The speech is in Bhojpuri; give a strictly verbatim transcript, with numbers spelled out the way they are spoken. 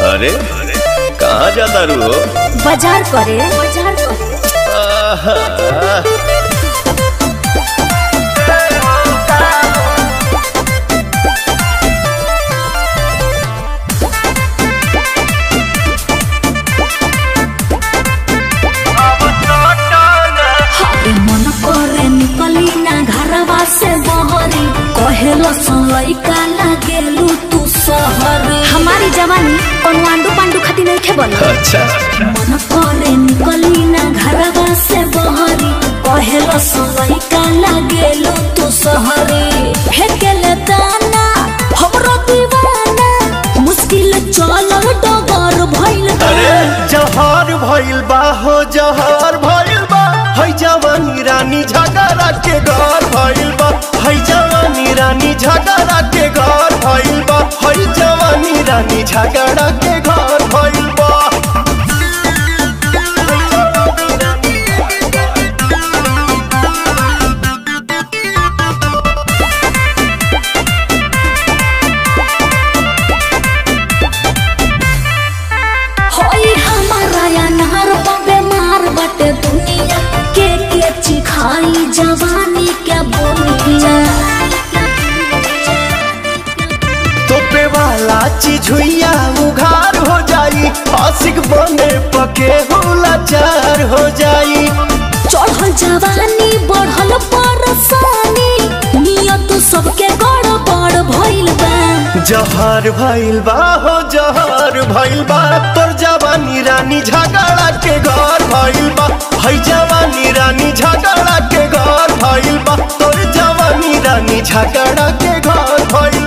अरे कहाँ जाता रू हो? बाजार करे बाजार करे। मन करे निकली ना घरवा से बहरी, कहेलो लइका लागेलू तू सहरी। हमारी जवानी कौन आंडू पांडू खाती नहीं थे बन। अच्छा मन करे निकली ना घरवा से बहरी, कहेलो लइका लागेलू तू सहरी। फेंकेले दाना हमरो दीवाना, मुश्किल चल डगर भइल बा। अरे जहर भइल बा हो जहर भइल बा, है जवानी रानी झगड़ा के घर भइल बा। है जवानी रानी झगड़ा के घर भइल बा। है जवानी रानी झगड़ा के घर भइल बा। होई हमारा या नहर बेमार बटे दुनिया, के के चिखाई जवानी के बोनिया। तोपे वाला चीज हुइया उघार हो जाई, आशिक बने पके होला चार हो जाई। चढ़ल जवानी बढ़ल परसानी, नियत सबके गड़बड़ भइल बा। जहर भइल बा हो जहर भइल बा, तोर जवानी रानी झगड़ा के घर भइल बा। है जवानी रानी झगड़ा के घर भइल बा। तोर जवानी रानी झगड़ा के घर भइल